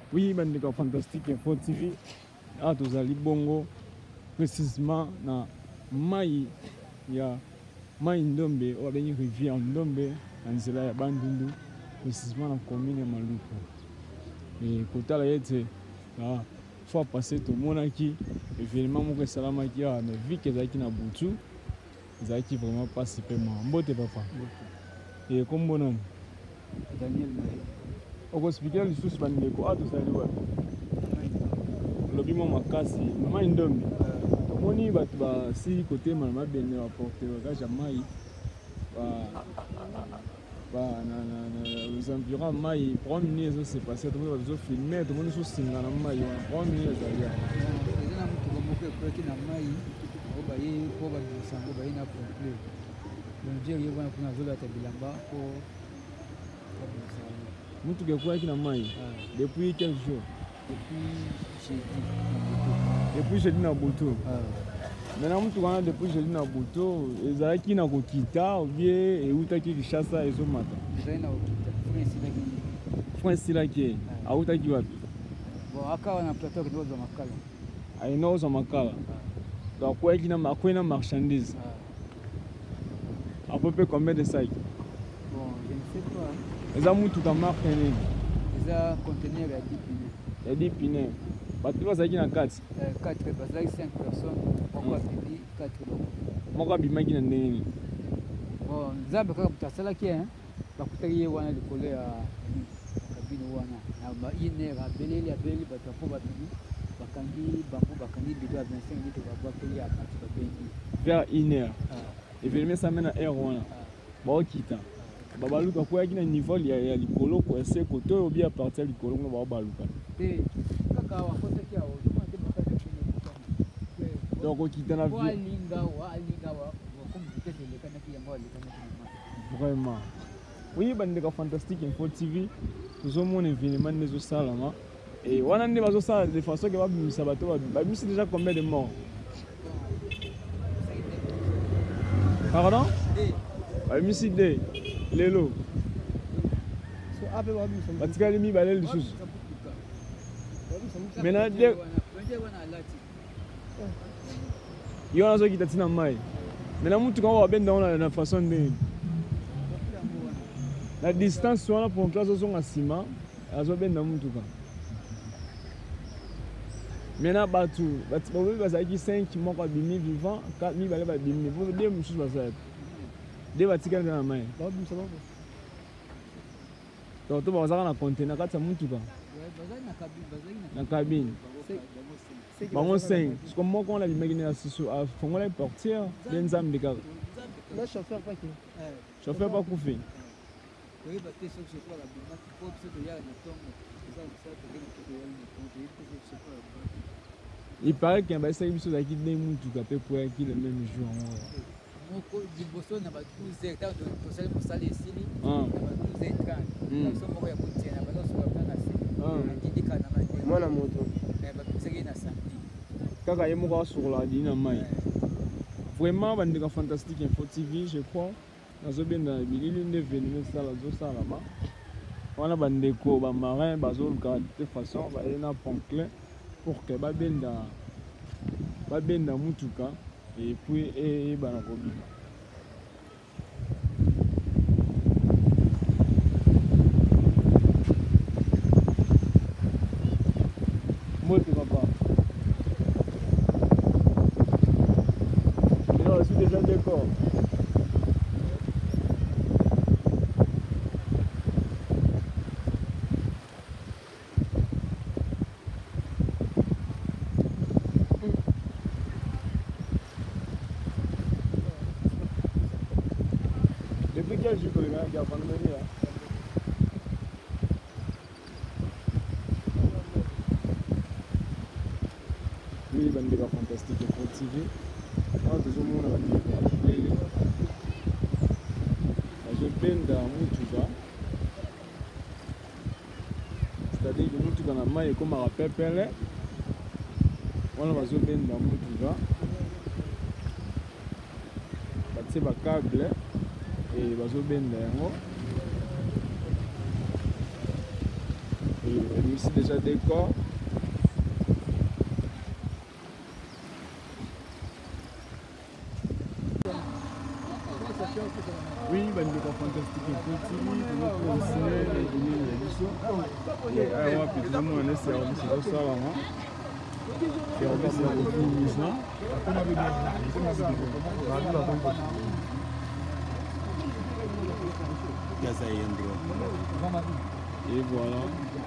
Oui, bandeko fantastique Info TV. Ah, tozali bongo précisément na mai ya mai Ndombe, ou bien rivière Ndombe, na nzela ya Bandundu, précisément na commune ya Maluku. Et kotala yete ah fois passé to monaki événement moko salamaki ah mais vu que zaki na butu zaki vraiment pas super mbote papa. Et comme bonhomme Daniel Marie. Oko expliquer les sous bandeko ah tozali wa. Lobi mo makasi mama Ndombe. Tomoni batu ba si côté mama bene wa porter wa jamai aux environs mai prendre minutes c'est passé tout le monde a filmé tout le monde sous singa na mai prendre minutes d'ailleurs Les gens qui vont moquer pour qui na mai au baye pour ba sango baye na complet donc Dieu il va na zola ta bilamba pour mutu ke kwa qui na mai depuis quel jour depuis jeudi na boto maintenant mutu kana depuis jeudi na boto ezalaki na kokita ou bien eutaki Kinshasa ezomata zaina okita France laki autaki wapi bon akawa na plateau kidogo za makala ainoza makala donc kwa na marchandise à peu près combien de sacs bon je ne sais pas eza mutu ka marque nini eza conteneur ya 10 pneus ya 10 pneus bato bazalaki na kati 4 bazalaki 5 personnes moko apipi 4 moko abimaki na ndenge nini bon nzambe kaka moto asalaki bakutaki ye wana likolo ya kabine wana na ba iner abeleli bato mpo babimi bakangi bambo bakangi bido ya 25 litre babwakeli ya mati babengi vers 1h événement ça mena heure wana baokita babaluka koyaki na niveau ya likolo koese kote oyo bi apartir likolo kuna baobaluka te kaka wakotaki awo ozomona te bakali donc okita na vie walinga wakomi vitese elekanaki yango alekanaki na mati vraiment oui bandeko fantastique Info TV tozomona événement nde ezosalama et wana nde bazosala de façon ke babimisa bato babimisi déjà combien de morts pardon babimisi de lelo batikali mibale lisusu maintenant de yo nazokita ntina mai maintenant mutu kama babenda wana na façon ndeni la distance wana pour que azozonga nsima azobenda mutuka maintenant bato babobi bazalaki 5 moko abimi vivant 4 mibale babimi po de mosusu bazalaki de batikali na mai donc to bazalaka na container kati ya mutuka na cabine bango 5 siko moko wana abimaki na siso afongola portière de nzambe kaka chauffeur bakufi il paraît qu'il y a des choses qui sont pour le même jour. Vraiment, bandeko fantastique Info TV, je crois. Nazo bien dans bilili ndevenu sala zo sala ma. Wana bandeko ba marin bazo de toute façon ba ena ponclin pour que babenda mutuka et puis et bana kobika. Moi papa. Non, je suis déjà d'accord. Depuis quel jour que le gars qui a pas de venir là? Oui, bandeko fantastique Info TV. Ah, tozomona bandeko bazobenda mutuka, c'est-à-dire que mutuka na mai ekomaka pepele wana bazobenda mutuka batie bakable e bazobenda yango Et ici déjà décor. Oui, il va nous faire fantastique et petit, nous aussi, et alors, puis tout le monde est service au salon. Service au fournisseur. Et voilà.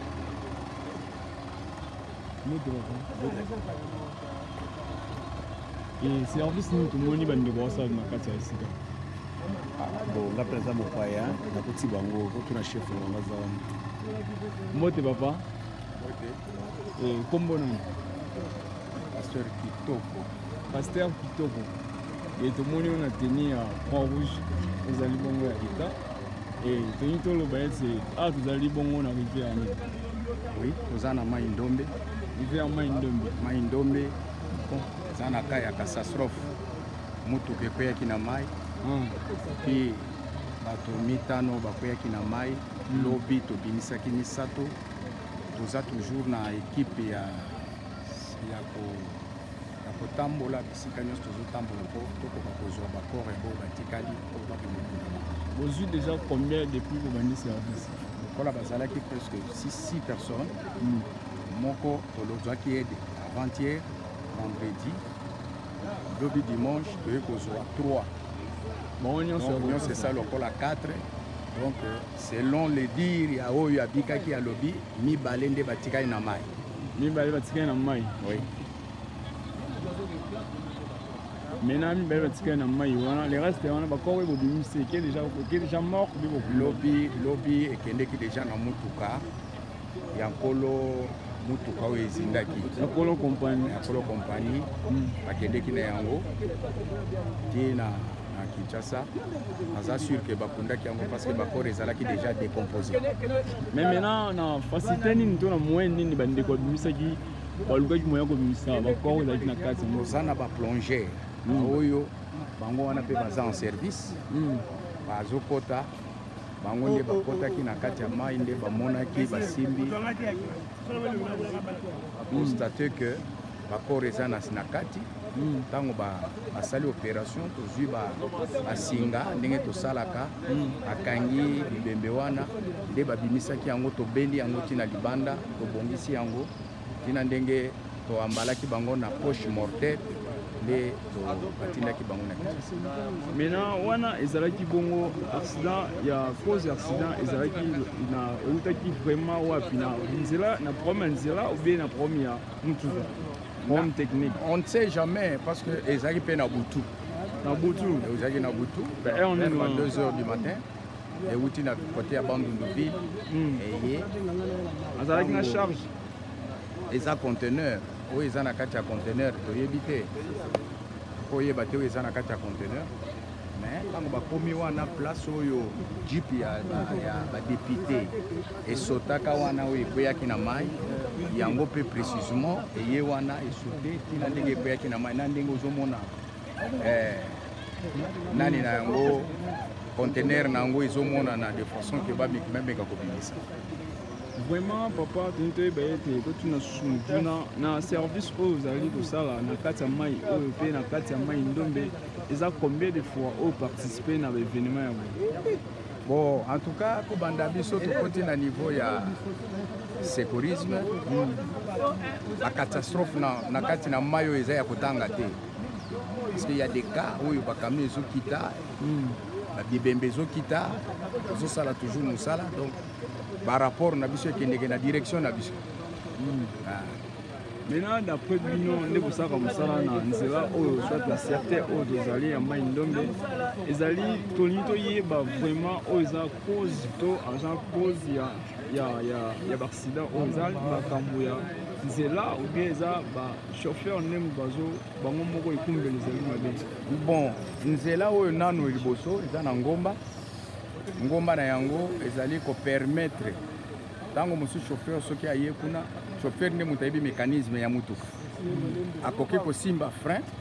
Et service, nous, tout le monde va nous voir ça dans la carte ici. Bon, là, par exemple, on a petit bango, on a chef, on va voir. Moi, t'es papa. Et comment on Pasteur Kitoko. Pasteur Kitoko. Et tout le monde a tenu à Croix-Rouge aux Alibongo à l'État. Et tout le monde c'est tout Alibongo on arrivé à nous. Oui, nous avons Maïndombe. Arrivé à Maïndombe. Maïndombe, nous avons une catastrophe. Mutu kekwea kina mai. Puis, bato mitano bakwea kina mai. Lobby to bimisaki misato. Nous avons toujours une équipe ya kotambola bisika nyonso tozotambola mpo tokoka kozwa bakor ebo batikali po bakende. Vous avez déjà combien depuis que vous avez service? Lokola bazalaki presque 6 personnes. Moko tolozwaki aide avant-hier, vendredi, lobi dimanche, toye kozwa 3. Bon, c'est ça lokola 4. Donc selon les dires ya oyo abikaki ya lobi mibale nde batikali na mai. Mibale batikali na mai. Oui. Maintenant, les restes, qui est déjà mort. Lobby et qui déjà dans Mutuka. Yankolo Mutuka ou Ezindaki. Yankolo compagnie. Yankolo compagnie. Bakendeki na yango. Qui na Kinshasa. On assure que Bakundaki yango parce que Bakor ezalaki déjà décomposé. Mais maintenant, na facilité ni ntona moyen ni bande ko bimisaki. Balukaji moyen ko bimisa Bakor ezalaki na kati. Mozana ba plonger. Oyo bango wana pe baza en service bazokota bango nde bakotaki na kati ya mai nde bamonaki basimbi constate que bakor eza na kati ntango basali opération tozwi basinga ndenge tosalaka bakangi bibembe wana nde babimisaki yango tobendi yango ntina libanda tobongisi yango ntina ndenge toambalaki bango na poche mortelle. Maintenant, wana ezalaki bongo accident ya cause accident ezalaki na utaki vraiment wapi na nzela na problème nzela ou bien na problème ya mutuka problème technique. On ne sait jamais parce que ezalaki pe na butu. Na butu. Ezalaki na butu. On est à 2h du matin. Et outi na côté ya Bandundu-ville. Et ezalaki na charge. Eza conteneur. Oui, ils ont un conteneur, ils ont évité. Ils ont un conteneur. Mais quand on a une place où Jeep y a député et Sotaka wana où il y a il y a un peu précisément et il y a sauté il y a nani na yango conteneur nango izomona na de façon que ba même ka kobimisa. Vraiment, papa, tu as un service où vous allez tout ça, na kati ya mai, na kati ya mai ndombe, ils ont combien de fois participé à l'événement? Bon, en tout cas, pour Bandabiso, tout côté na niveau ya sécurisme, la catastrophe na kati na mayo eza ya kotanga te. Parce qu'il y a des cas où il y a des camions qui quittent, des bébés qui quittent, ils ont toujours nous ça donc. Par rapport à la direction de la direction. Maintenant, d'après Bino, nous avons comme ça, soit la certaine aux alliés à Maïndombe, les alliés, vraiment, aux cause, agent cause, il y a un accident aux alliés, c'est là où les chauffeurs n'aiment pas les alliés. Bon, c'est là où nous avons les bossos, ils sont en Ngomba. Ngomba na yango ezali ko permettre tango musu chauffeur soki aye kuna chauffeur ne mutayibi mécanisme ya mutu akoki ko simba frein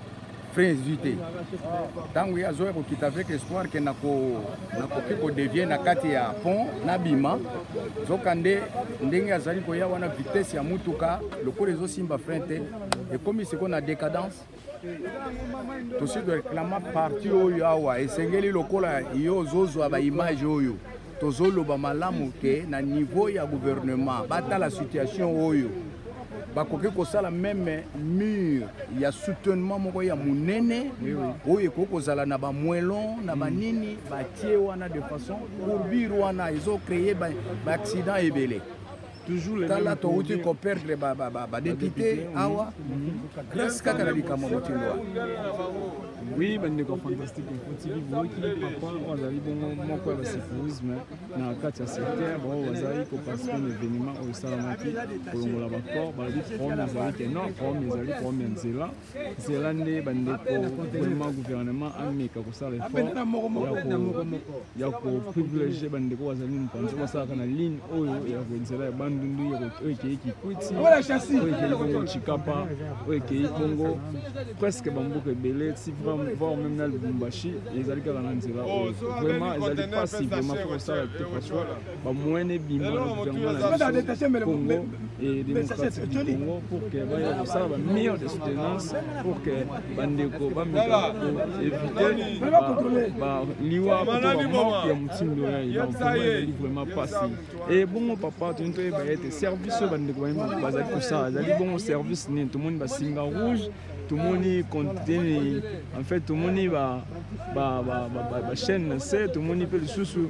frein te ntango ye azoya kokita avec espoir ke nakoki kodevie na kati ya pont nabima zoka ndenge azali koya wana vitesse ya mutuka lokola ezosimba frein te ekomi siko na décadence tosi toreklama parti oyo awa esengeli lokola yo ozozwa baimage oyo tozoloba malamu ke na niveau ya gouvernement batala situation oyo bakoki kosala meme mur ya soutenement moko ya munene oyo ekoki kozala na bamwelon na banini batie wana de façon courbure wana ezocreye baaccident ebele tala touti koperdre badepute awa grâce kaka na likambo motindo wa oui bandeko fantastique info tv boyoki papa oyo azali bongo moko ya basécurisme na kati ya secteur bao bazali koparticipe na événement oyo esalamaki kolongola bacor balobi problème ezali ke non problème ezali problème ya nzela nde bandeko vraiment gouvernement ameka kosala effort ya koprivilégie bandeko oyo bazali mopanzi basalaka na ligne oyo ya nzela ya bandundu oyo ekei kikwiti oyo ekei bongo chikapa oyo ekei bongo presque bamboka ebele si voir même na Lubumbashi ezali kaka na nzela oyo vraiment ezali pasi vraiment faut kosala te parce que bamoyene bima na gouvernement na Congo et démocratique du Congo pour que baya kosala bameilleure de soutenance pour que bandeko bameka éviter liwa manque ya motindo ya donc vraiment pasi et bongo papa toni toyeba ete service oyo bandeko bazali kosala ezali bongo service nini tomoni basinga rouge tomoni contene en fait tomoni ba chaîne c'est tomoni pe lisusu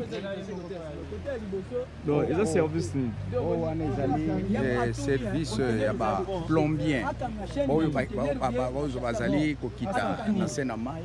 donc eza service ni wana ezali service ya ba plombier oyo bazali kokita na se na mai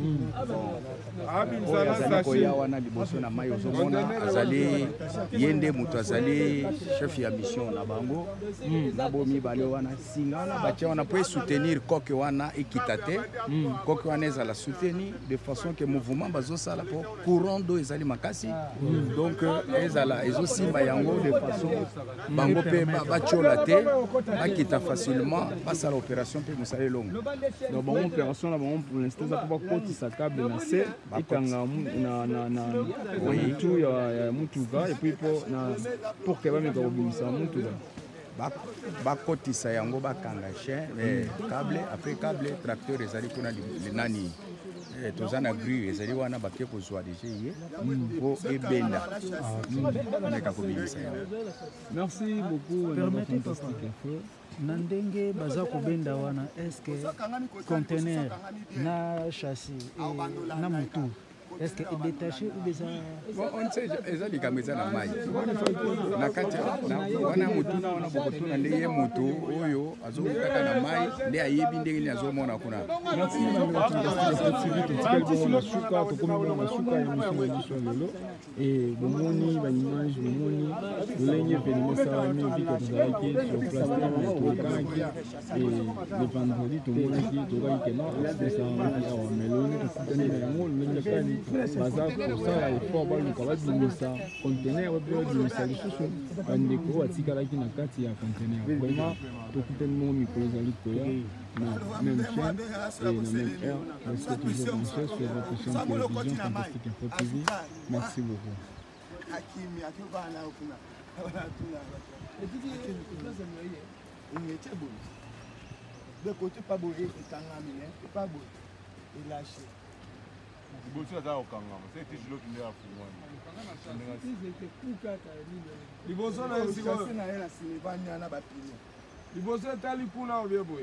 oyo azali koya wana liboso na mai ozomona azali yende moto azali chef ya mission na bango na bomibale wana singa wana batia wana po soutenir koke wana ekita te koke wana ezala soutenir de façon que mouvement bazosala po courant d'eau ezali makasi donc ezala ezosimba yango de façon bango mpe batiola te bakita facilement basala opération mpe mosala elongo donc bango opération na bango pour l'instant eza po bakotisa câble na se ekanga na mutu ya mutuka epuis pour que bameka kobimisa mutuka bakotisa yango bakanga chien câble après câble tracteur ezali kuna nani toza na grue ezali wana bake kozwa deja ye po ebenda meka kobimisa yango. Merci beaucoup fantastique info. Na ndenge baza kobenda wana est-ce que conteneur na châssis na motu est-ce que est détaché ou déjà on sait eza likambo eza na mai na kati wana motu na wana bokotuna nde ye moto oyo azokutaka na mai nde ayebi ndenge nini azomona kuna. Merci totikali bongo na suka tokomi bongo na suka ya émission ya biso lelo e bomoni baimage bomoni lolenge événement esalami vike tozalaki sur place tokanaki e le vendredi tomonaki tokaki kema esalamaki awa meloni tokutani na yango lolenge kani baza kosala effort baluka babimisa conteneur bape babimisa lisusu bandeko oyo atikalaki na kati ya conteneur vraiment tokutani bongo mikolo ezali koya na même chaîne et na même heure. Restez toujours branchés sur votre chaîne télévision Fantastique Info TV. Merci beaucoup. liboso etali kuna obie boye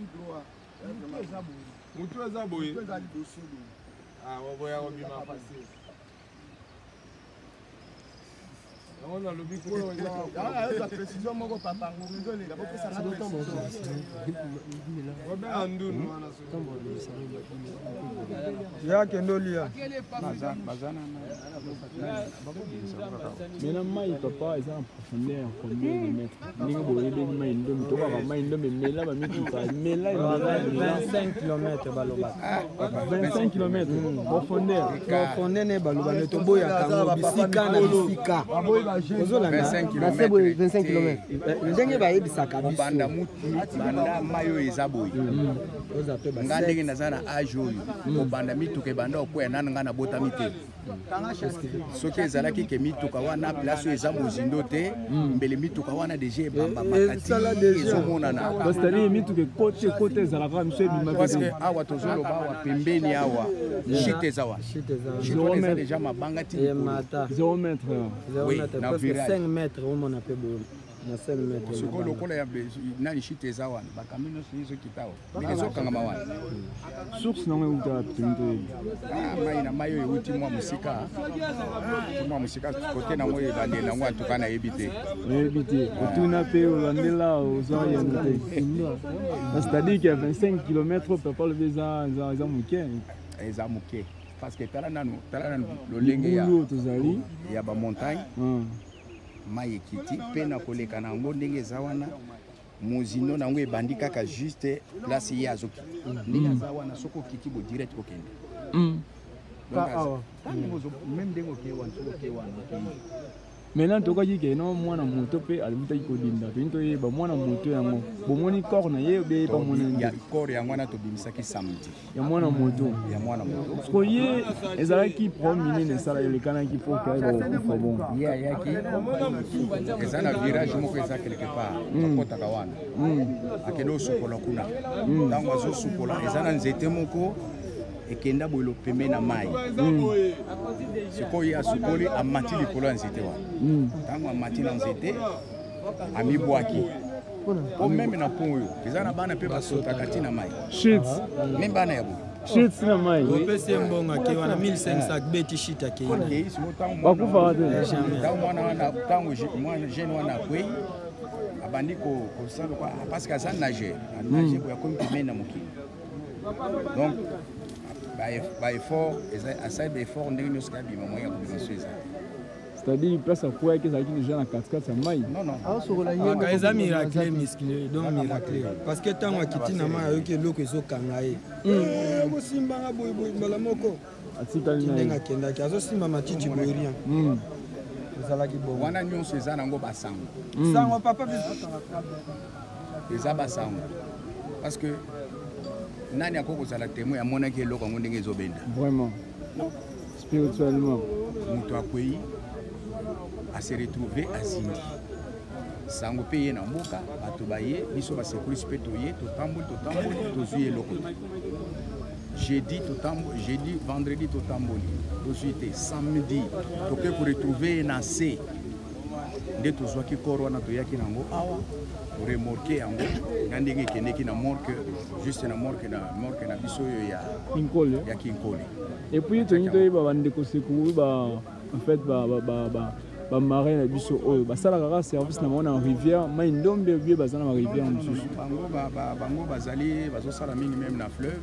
mutu eza boye waboya kobima facile yango nalobi kuna précision moko papa obenga ndunu wana yakende olia maintenant mai papa eza na profondeur combien de mètres ndenge boyebeli mai ndombi tokaka mai ndombi emela bamituka emela 25 km balobaka 25 km profondeur ne baloba ne toboyaka yango bisika na bisika 25 25 km. Ndenge bayebisaka biso. Banda mayo eza boye. Nga ndenge naza na age oyo. Banda mituka banda okoya nana nga na botami te. Soki ezalaki ke mituka wana place oyo eza mozindo te, mbele mituka wana deja ebamba makati ezomonana. C'est-à-dire mituka kote ezalaka miso ebima. Parce que awa tozoloba awa pembeni awa shite eza wana. Shite eza deja mabanga ti 0 mètre. Oui, na virage. 5 mètres on appelle bon. Na 5 mètres. Siko lokola ya nani shite eza wana. Bakamino sizo kitawa. Bilezo kangama wana. Source nango uta pinto. Mai na mayo euti mwa musika. Mwa musika kote nango ebande nango atukana ebite. Ebite. Otuna pe olandela ozo yende. C'est-à-dire qu'il y a 25 km papa le visa za muke. Eza muke. Parce que tala nanu lolenge ya ba montagne. Mai ekiti pe na koleka nango ndenge eza wana. Mozindo nango ebandi kaka juste place ya azoki. Ndenge eza wana soko kiti bo direct kokende. Même ndenge oke wana soko ke wana. Maintenant toka jike no mwana moto pe alimuta iko dinda to yeba mwana moto yango bomoni corps na ye be pa mona ya corps yango na to bimisaki samedi ya mwana moto ko ye ezalaki promener na sala ile kana ki po ka ba bon ya yaki ezana virage moko eza quelque part akota kawana akendo sukola kuna tango azo sukola ezana nzete moko ekenda boilo peme na mai sikoyo asukoli amati likolo ya nzete wana tango amati na nzete amibwaki omeme na pont oyo eza na bana mpe basotaka ti na mai me bana ya boye shit na mai opesi mbongo ake wana 1500 beti shit ake bakufaka te tango mwana jeune wana akwei abandi kosala kwa parce que aza nageur boye akomi peme na mokili donc ba effort asa ba effort ndenge nyonso kabima moya ya kobimaso eza c'est-à-dire place à quoi que ça qui déjà na 4-4 ça maille non eza miracle musclé donc miracle parce que tango akiti na mai yoki eloko ezokanga ye bosimbanga boye mbala moko atikali na ndenge akendaki azosimba matiti boye rien ezalaki bon wana nyonso eza nango basango sango papa eza basango parce que nani akoko zala témoin ya monaki eloko ngo ndenge ezobenda vraiment spirituellement muto akwei a se retrouver azindi sango pe ye na mboka bato baye biso basekurisi mpe toye totamboli tozwi eloko jeudi vendredi totamboli tozwi te samedi toke koretrouve na se nde tozwaki koro wana toyaki nango awa remorke yango nga ndenge ekendeki na morke juste na morke na biso oyo ya kinkole et puis toni toyeba bandeko sekuru en fait bamarin na biso oyo basalaka kaka service na bango na rivière mai ndombe obie baza na barivière mosusu bango bazali bazosala mingi meme na fleuve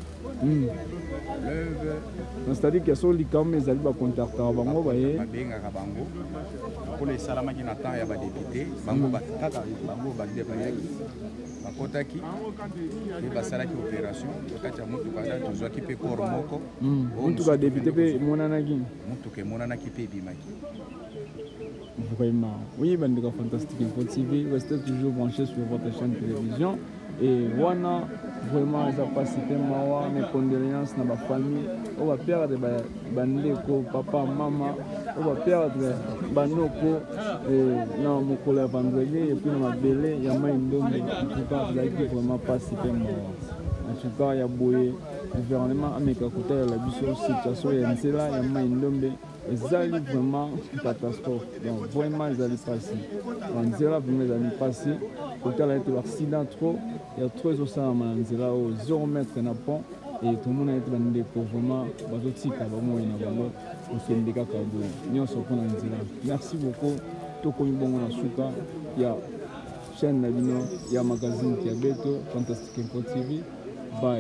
c'est-à-dire ke so likama ezali bakontaktaka bango baye babengaka bango mpona esalamaki na temps ya badepute bango bayaki bakotaki mpe basalaki opération tokati ya motuka tozwaki mpe kor moko motuka député mpe emonanaki motuka emonanaki mpe ebimaki. Vraiment, oui, Bandega Fantastique Info TV, restez toujours branchés sur votre chaîne de télévision. Et voilà, vraiment, ils ont passé mes condoléances dans ma famille. On va perdre Bandeko, papa, maman, on va perdre Banoko, non, mon collègue vendredi, et puis dans ma belle, il y a Maïndombe. En tout cas, vous avez vraiment passé en tout cas, il y a Boye, gouvernement, avec la côté de la situation, il y a Nsela, il y a Maïndombe. Ils allaient vraiment catastrophe. Donc vraiment ils allaient passer. En Zéla, vraiment ils allaient passer. Côté là, il y a l'accident trop. Il y a trop de choses en Zéla au 0 mètre dans le pont. Et tout le monde a été dans des vraiment bazotika vraiment il y a vraiment au Sénégal Kabo. Nous sommes en Zéla. Merci beaucoup. Tout comme bon on a souka. Il y a chaîne Nabino, il y a magazine qui a Beto, Fantastique Info TV. Bye.